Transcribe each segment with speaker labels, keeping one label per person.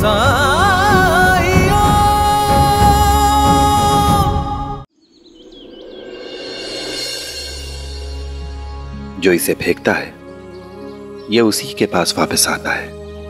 Speaker 1: जो इसे फेंकता है ये उसी के पास वापस आता है।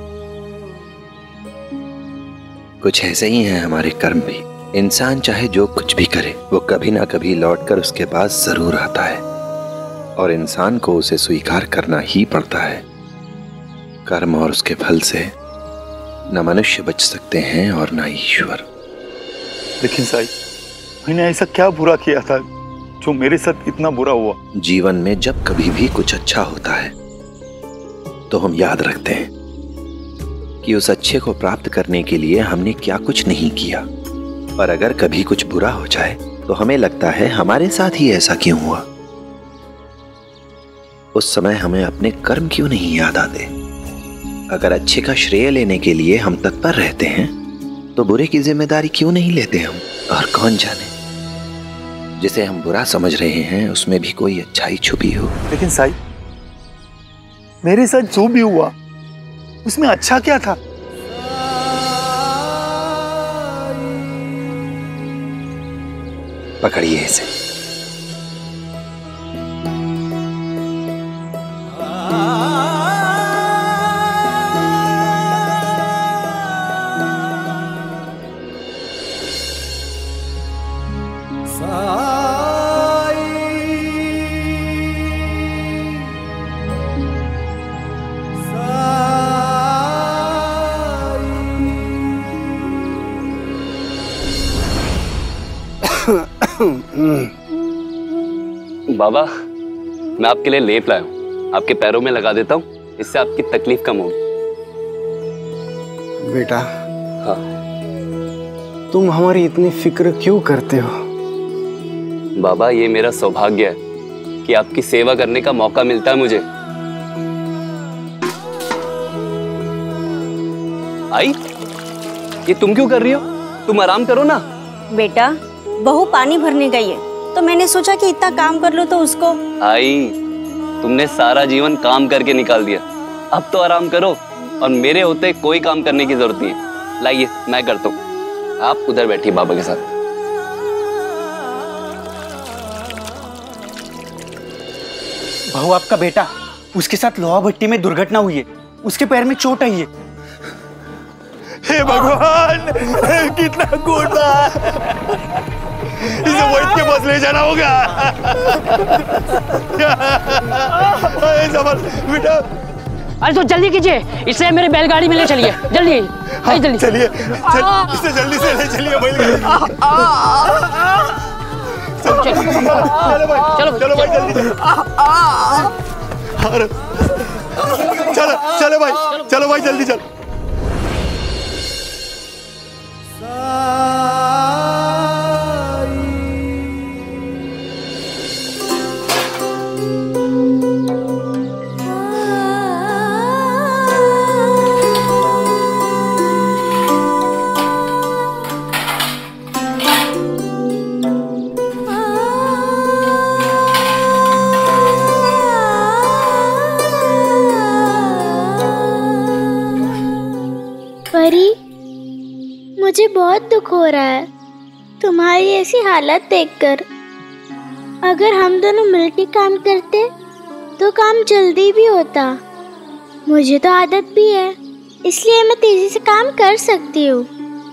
Speaker 1: कुछ ऐसे ही हैं हमारे कर्म भी। इंसान चाहे जो कुछ भी करे वो कभी ना कभी लौटकर उसके पास जरूर आता है और इंसान को उसे स्वीकार करना ही पड़ता है। कर्म और उसके फल से न मनुष्य बच सकते हैं और न ईश्वर।
Speaker 2: लेकिन साई, मैंने ऐसा क्या बुरा किया था जो मेरे साथ इतना बुरा हुआ?
Speaker 1: जीवन में जब कभी भी कुछ अच्छा होता है तो हम याद रखते हैं कि उस अच्छे को प्राप्त करने के लिए हमने क्या कुछ नहीं किया। पर अगर कभी कुछ बुरा हो जाए तो हमें लगता है हमारे साथ ही ऐसा क्यों हुआ। उस समय हमें अपने कर्म क्यों नहीं याद आते। अगर अच्छे का श्रेय लेने के लिए हम तत्पर रहते हैं तो बुरे की जिम्मेदारी क्यों नहीं लेते हम। और कौन जाने जिसे हम बुरा समझ रहे हैं उसमें भी कोई अच्छाई छुपी हो।
Speaker 2: लेकिन साई, मेरे साथ जो भी हुआ उसमें अच्छा क्या था?
Speaker 1: पकड़िए इसे।
Speaker 3: बाबा, मैं आपके लिए लेप लाया हूँ, आपके पैरों में लगा देता हूँ, इससे आपकी तकलीफ कम होगी।
Speaker 4: बेटा,
Speaker 3: हाँ।
Speaker 4: तुम हमारी इतनी फिक्र क्यों करते हो?
Speaker 3: बाबा, ये मेरा सौभाग्य है कि आपकी सेवा करने का मौका मिलता है मुझे। आई, ये तुम क्यों कर रही हो? तुम आराम करो ना।
Speaker 5: बेटा, बहू पानी भरने गई है तो मैंने सोचा कि इतना काम कर लो तो उसको।
Speaker 3: आई, तुमने सारा जीवन काम करके निकाल दिया, अब तो आराम करो और मेरे होते कोई काम करने की जरूरत नहीं है। लाइए, मैं करता हूँ, आप उधर बैठिए बाबा के साथ।
Speaker 6: बहू, आपका बेटा, उसके साथ लोहा भट्टी में दुर्घटना हुई है, उसके पैर में चोट आई है।
Speaker 2: हे भगवान, कितना गोटा, इसे वैद्य के पास ले जाना होगा। बेटा,
Speaker 7: अरे तो जल्दी कीजिए, इसे मेरे बैलगाड़ी में ले चलिए, जल्दी।
Speaker 2: हाँ, जल्दी चलिए, इसे जल्दी से ले चलिए बैलगाड़ी। चलो भाई जल्दी चलो भाई जल्दी चलो।
Speaker 8: परी, मुझे बहुत दुख हो रहा है तुम्हारी ऐसी हालत देखकर। अगर हम दोनों मिलकर काम करते तो काम जल्दी भी होता। मुझे तो आदत भी है, इसलिए मैं तेजी से काम कर सकती हूँ,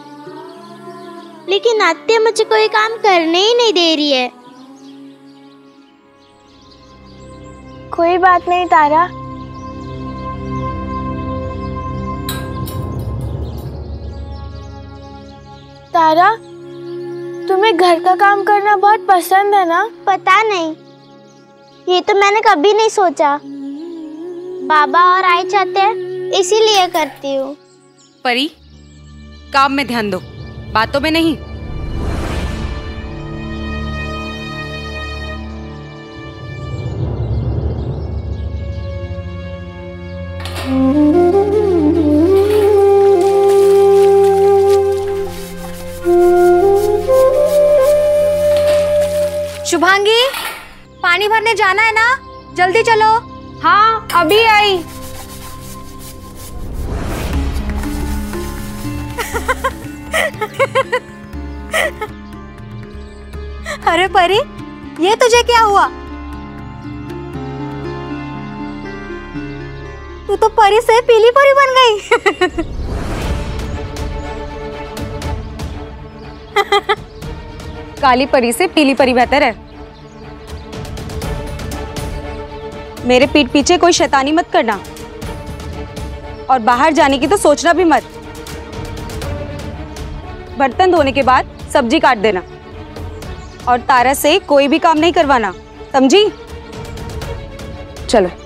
Speaker 8: लेकिन आत्या मुझे कोई काम करने ही नहीं दे रही है।
Speaker 9: कोई बात नहीं तारा, तारा, तुम्हें घर का काम करना बहुत पसंद है ना?
Speaker 8: पता नहीं, ये तो मैंने कभी नहीं सोचा। बाबा और आई चाहते हैं इसीलिए करती हूँ।
Speaker 10: परी, काम में ध्यान दो, बातों में नहीं। शुभांगी, पानी भरने जाना है ना, जल्दी चलो।
Speaker 9: हाँ, अभी आई।
Speaker 5: अरे परी, ये तुझे क्या हुआ? तू तो परी से पीली परी बन गई।
Speaker 10: काली परी से पीली परी बेहतर है। मेरे पीठ पीछे कोई शैतानी मत करना, और बाहर जाने की तो सोचना भी मत। बर्तन धोने के बाद सब्जी काट देना, और तारा से कोई भी काम नहीं करवाना, समझी? चलो।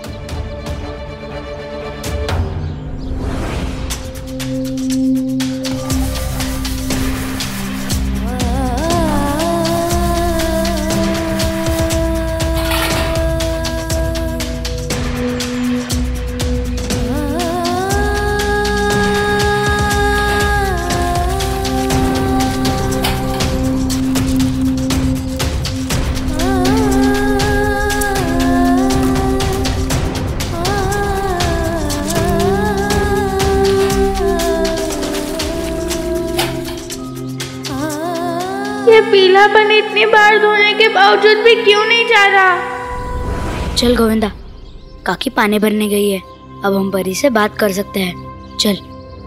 Speaker 9: पीलापन इतनी बार धोने के बावजूद भी क्यों नहीं जा रहा?
Speaker 8: चल गोविंदा, काकी पानी भरने गई है, अब हम परी से बात कर सकते हैं। चल।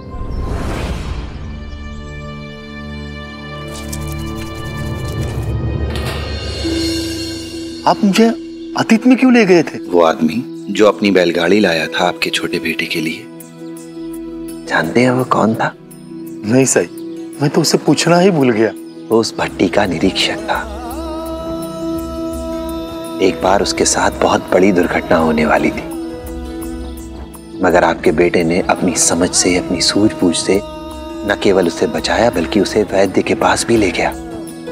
Speaker 2: आप मुझे अतीत में क्यों ले गए थे?
Speaker 1: वो आदमी जो अपनी बैलगाड़ी लाया था आपके छोटे बेटे के लिए, जानते हैं वो कौन था?
Speaker 2: नहीं साई, मैं तो उससे पूछना ही भूल गया।
Speaker 1: वो उस भट्टी का निरीक्षक था। एक बार उसके साथ बहुत बड़ी दुर्घटना होने वाली थी, मगर आपके बेटे ने अपनी समझ से, अपनी सूझबूझ से न केवल उसे बचाया बल्कि उसे वैद्य के पास भी ले गया।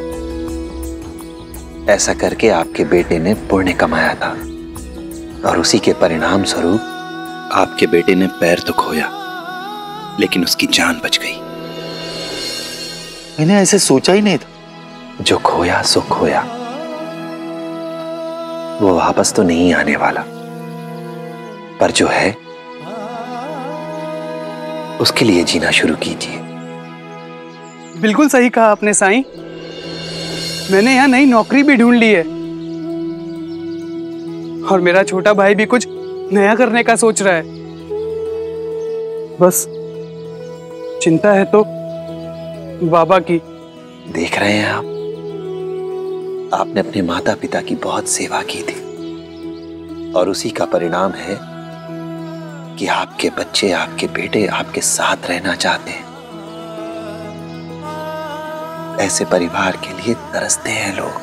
Speaker 1: ऐसा करके आपके बेटे ने पुण्य कमाया था, और उसी के परिणाम स्वरूप आपके बेटे ने पैर तो खोया, लेकिन उसकी जान बच गई।
Speaker 2: मैंने ऐसे सोचा ही नहीं था।
Speaker 1: जो खोया सो खोया, वो वापस तो नहीं आने वाला, पर जो है उसके लिए जीना शुरू कीजिए।
Speaker 6: बिल्कुल सही कहा आपने साईं। मैंने यहाँ नई नौकरी भी ढूंढ ली है, और मेरा छोटा भाई भी कुछ नया करने का सोच रहा है। बस चिंता है तो बाबा की।
Speaker 1: देख रहे हैं आपने अपने माता पिता की बहुत सेवा की थी, और उसी का परिणाम है कि आपके बच्चे, आपके बेटे आपके साथ रहना चाहते हैं। ऐसे परिवार के लिए तरसते हैं लोग।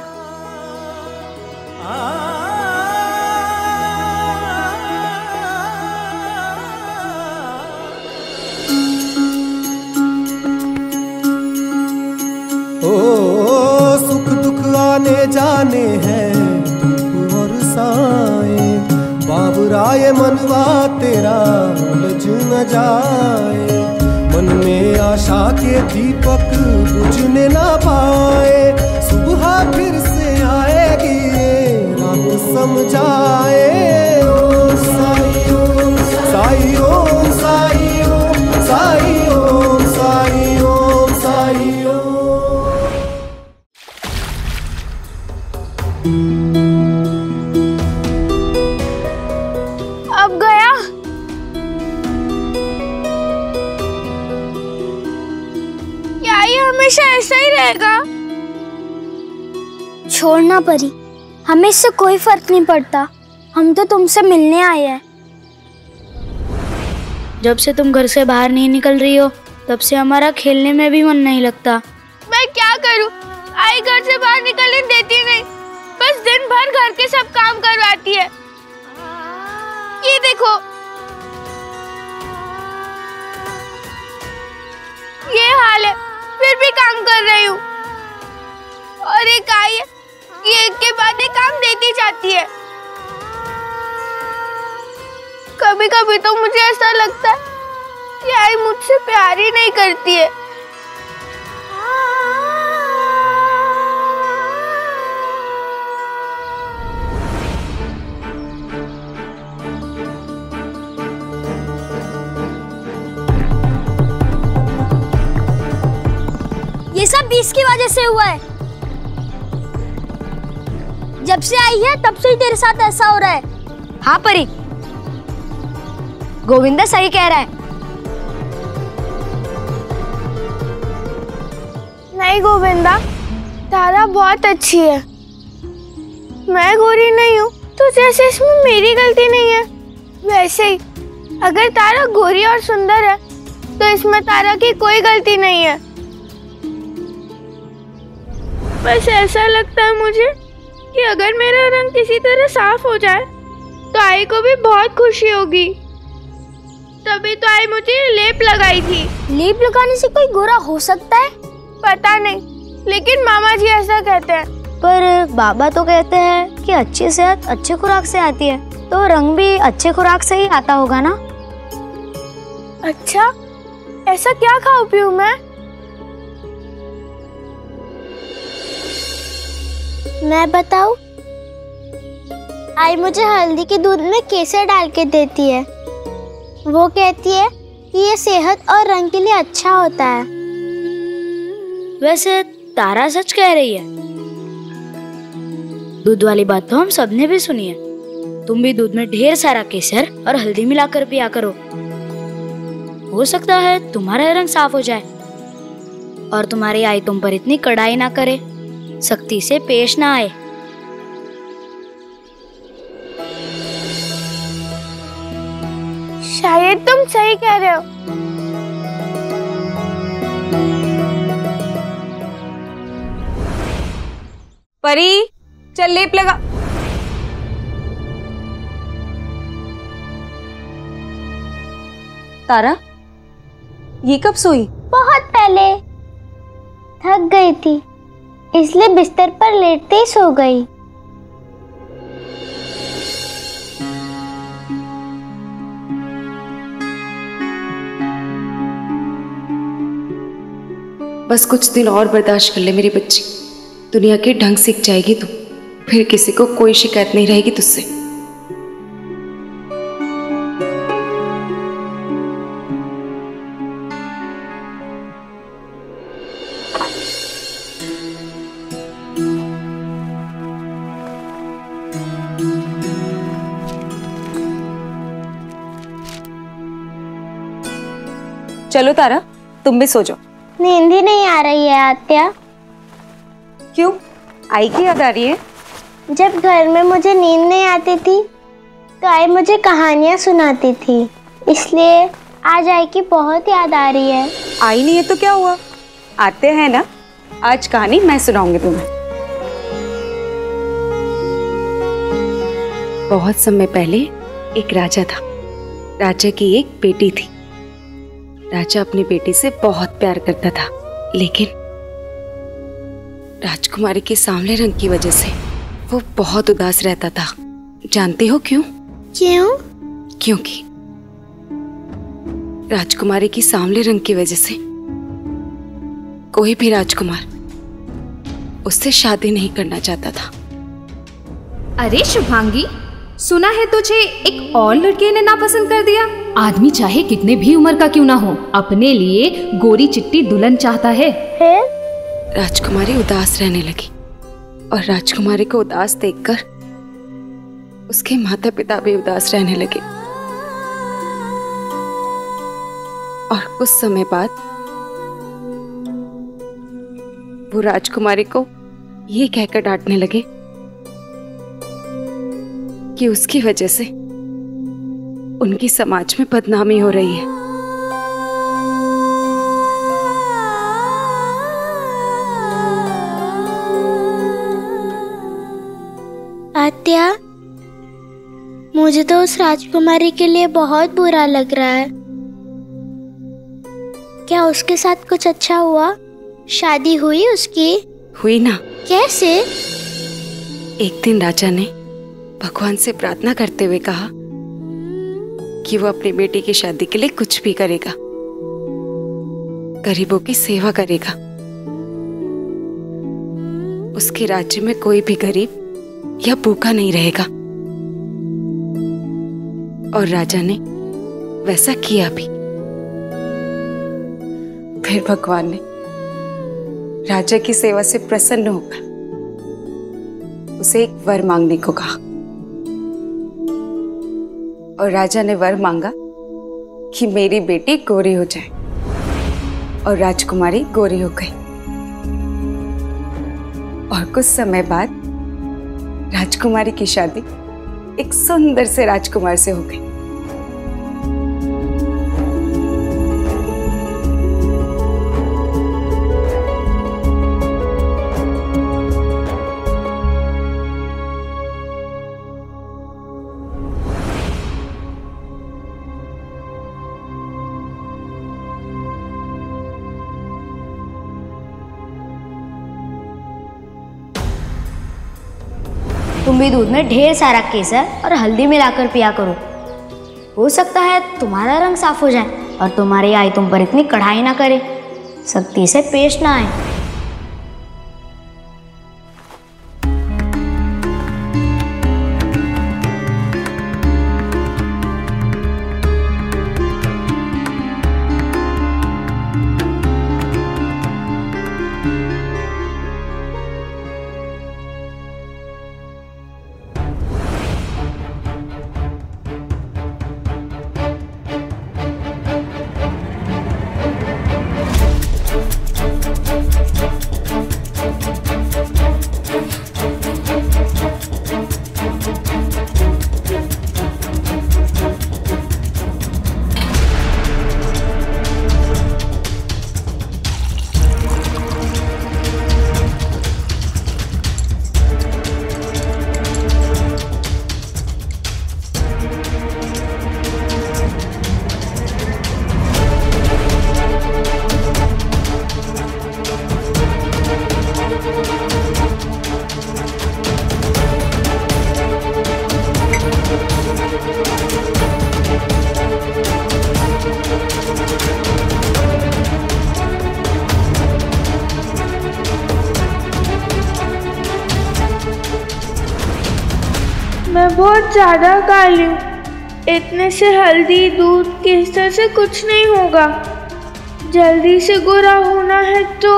Speaker 11: सुख दुख आने जाने हैं धूप और साए, बाबुराए मनवा तेरा उलझ न जाए। मन में आशा के दीपक बुझने ना पाए, सुबह फिर से आएगी रात समझाए। ओम साई ओम साई ओम साई ओम साई ओम साई ओम साई ओम।
Speaker 9: अब गया? क्या ये हमेशा ऐसा ही रहेगा?
Speaker 8: छोड़ना परी, हमें इससे कोई फर्क नहीं पड़ता। हम तो तुमसे मिलने आए हैं। जब से तुम घर से बाहर नहीं निकल रही हो, तब से हमारा खेलने में भी मन नहीं लगता।
Speaker 9: मैं क्या करूं? आई घर से बाहर निकलने देती नहीं, बस दिन भर घर के सब काम करवाती है। ये देखो, ये हाल है, फिर भी काम कर रही हूँ। और एक आई है, ये एक के बाद एक काम देती जाती है। कभी कभी तो मुझे ऐसा लगता है कि आई मुझसे प्यार ही नहीं करती है।
Speaker 8: ये सब 20 की वजह से हुआ है।
Speaker 9: जब से आई है तब से ही तेरे साथ ऐसा हो रहा है।
Speaker 10: हाँ परी, गोविंदा सही कह रहा है।
Speaker 9: नहीं गोविंदा, तारा बहुत अच्छी है। मैं गोरी नहीं हूँ तो जैसे इसमें मेरी गलती नहीं है, वैसे ही अगर तारा गोरी और सुंदर है तो इसमें तारा की कोई गलती नहीं है। बस ऐसा लगता है मुझे कि अगर मेरा रंग किसी तरह साफ हो जाए तो आई को भी बहुत खुशी होगी। तभी तो आई मुझे लेप लगाई थी।
Speaker 8: लेप लगाने से कोई गोरा हो सकता है?
Speaker 9: पता नहीं, लेकिन मामा जी ऐसा कहते हैं।
Speaker 5: पर बाबा तो कहते हैं कि अच्छी सेहत अच्छे खुराक से आती है, तो रंग भी अच्छे खुराक से ही आता होगा ना।
Speaker 9: अच्छा, ऐसा क्या खाऊं पीऊं मैं?
Speaker 8: मैं बताऊं? आई मुझे हल्दी के दूध में केसर डाल के देती है। वो कहती है कि ये सेहत और रंग के लिए अच्छा होता है।
Speaker 12: वैसे तारा सच कह रही है। दूध वाली बात तो हम सबने भी सुनी है। तुम भी दूध में ढेर सारा केसर और हल्दी मिलाकर पिया करो, हो सकता है तुम्हारा रंग साफ हो जाए और तुम्हारी आई तुम पर इतनी कड़ाई ना करे, सख्ती से पेश ना आए।
Speaker 9: शायद तुम सही कह रहे हो।
Speaker 10: परी चल लेप लगा। तारा ये कब सोई?
Speaker 8: बहुत पहले। थक गई थी इसलिए बिस्तर पर लेटते ही सो गई।
Speaker 13: बस कुछ दिन और बर्दाश्त कर ले मेरी बच्ची, दुनिया के ढंग सीख जाएगी तू, फिर किसी को कोई शिकायत नहीं रहेगी तुझसे।
Speaker 10: चलो तारा तुम भी सो जाओ।
Speaker 8: नींद ही नहीं आ रही है आत्या।
Speaker 10: क्यों? आई की याद आ रही है?
Speaker 8: जब घर में मुझे नींद नहीं आती थी तो आई मुझे कहानियां सुनाती थी, इसलिए आज आई की बहुत याद आ रही है।
Speaker 10: आई नहीं है तो क्या हुआ, आते हैं ना, आज कहानी मैं सुनाऊंगी तुम्हें।
Speaker 13: बहुत समय पहले एक राजा था। राजा की एक बेटी थी। राजा अपनी बेटी से बहुत प्यार करता था, लेकिन राजकुमारी के सांवले रंग की वजह से वो बहुत उदास रहता था। जानते हो क्यों?
Speaker 8: क्यों?
Speaker 13: क्योंकि राजकुमारी की सांवले रंग की वजह से कोई भी राजकुमार उससे शादी नहीं करना चाहता था।
Speaker 14: अरे शुभांगी, सुना है तुझे एक और लड़के ने नापसंद कर दिया। आदमी चाहे कितने भी उम्र का क्यों ना हो, अपने लिए गोरी चिट्टी दुल्हन चाहता है।
Speaker 13: राजकुमारी उदास रहने लगी और राजकुमारी को उदास देखकर उसके माता पिता भी उदास रहने लगे। और कुछ समय बाद वो राजकुमारी को ये कहकर डांटने लगे कि उसकी वजह से उनकी समाज में बदनामी हो रही है।
Speaker 8: आत्या, मुझे तो उस राजकुमारी के लिए बहुत बुरा लग रहा है। क्या उसके साथ कुछ अच्छा हुआ? शादी हुई उसकी?
Speaker 13: हुई ना।
Speaker 8: कैसे?
Speaker 13: एक दिन राजा ने भगवान से प्रार्थना करते हुए कहा कि वो अपनी बेटी की शादी के लिए कुछ भी करेगा, गरीबों की सेवा करेगा। उसके राज्य में कोई भी गरीब या भूखा नहीं रहेगा। और राजा ने वैसा किया भी। फिर भगवान ने राजा की सेवा से प्रसन्न होकर उसे एक वर मांगने को कहा और राजा ने वर मांगा कि मेरी बेटी गोरी हो जाए और राजकुमारी गोरी हो गई। और कुछ समय बाद राजकुमारी की शादी एक सुंदर से राजकुमार से हो गई।
Speaker 5: तुम भी दूध में ढेर सारा केसर और हल्दी मिलाकर पिया करो। हो सकता है तुम्हारा रंग साफ हो जाए और तुम्हारी आई तुम पर इतनी कढ़ाई ना करे, सख्ती से पेश ना आए।
Speaker 9: मैं बहुत ज़्यादा काली हूँ। इतने से हल्दी दूध केसर से कुछ नहीं होगा। जल्दी से गोरा होना है तो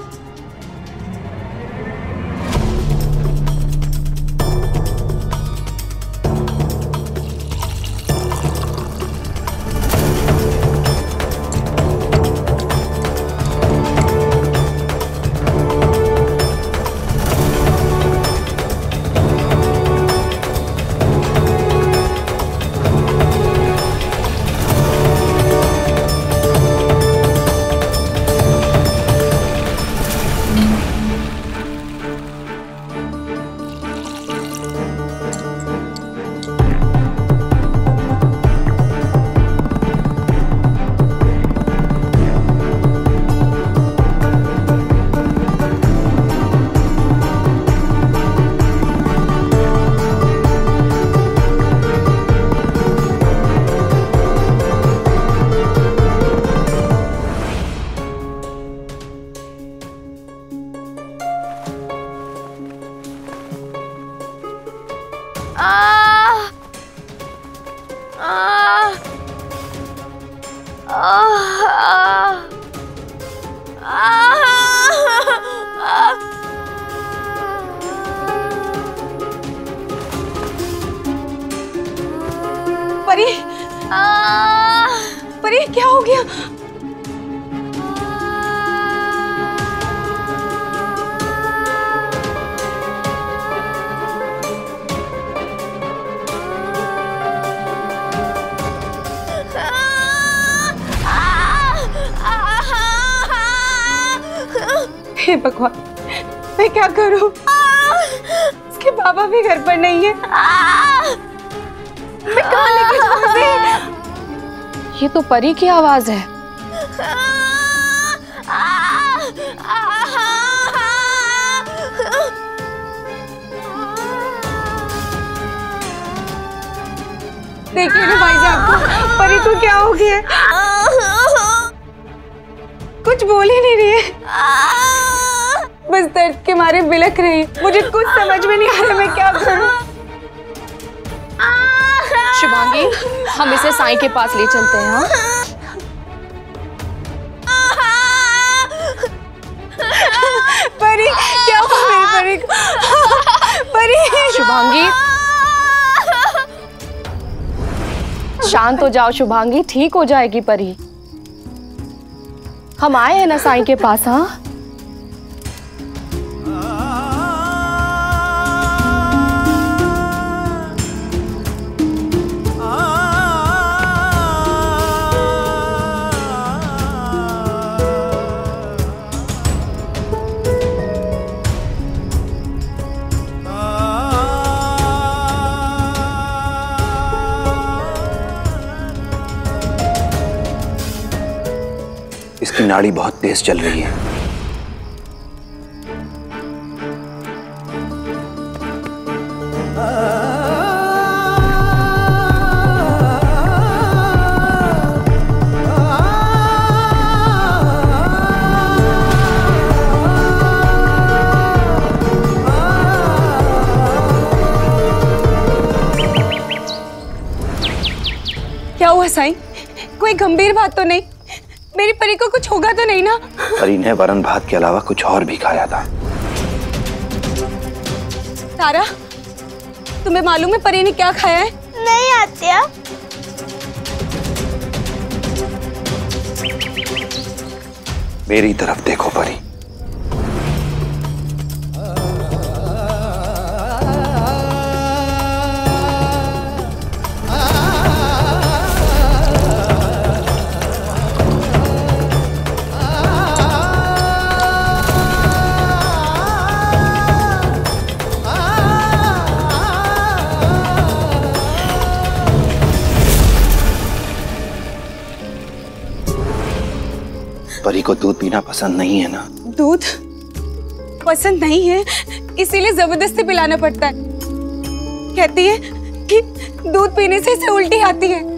Speaker 13: परी, परी क्या हो गया? हे भगवान, मैं क्या करूं? इसके बाबा भी घर पर नहीं है। मैं कहाँ लेके जाऊं इसे?
Speaker 14: ये तो परी की आवाज है।
Speaker 13: देखिए ना भाई साहब को, परी को क्या हो गया? कुछ बोल ही नहीं रही है, बस दर्द के मारे बिलख रही है। मुझे कुछ समझ में नहीं आ रहा मैं क्या करूं।
Speaker 14: शुभांगी, हम इसे साईं के पास ले चलते हैं। हाँ?
Speaker 13: परी क्या हुआ मेरी परी को? परी
Speaker 15: शांत हो जाओ शुभांगी, ठीक हो जाएगी परी। हम आए हैं ना साईं के पास। हाँ
Speaker 1: इसकी नाड़ी बहुत तेज चल रही है।
Speaker 10: क्या हुआ साईं? कोई गंभीर बात तो नहीं? मेरी परी को कुछ होगा तो नहीं ना?
Speaker 1: परी ने वरण भात के अलावा कुछ और भी खाया था।
Speaker 10: तारा, तुम्हें मालूम है परी ने क्या खाया है?
Speaker 8: नहीं आत्या।
Speaker 1: मेरी तरफ देखो परी। परी को दूध पीना पसंद नहीं है ना?
Speaker 10: दूध पसंद नहीं है, इसीलिए जबरदस्ती पिलाना पड़ता है। कहती है कि दूध पीने से इसे उल्टी आती है।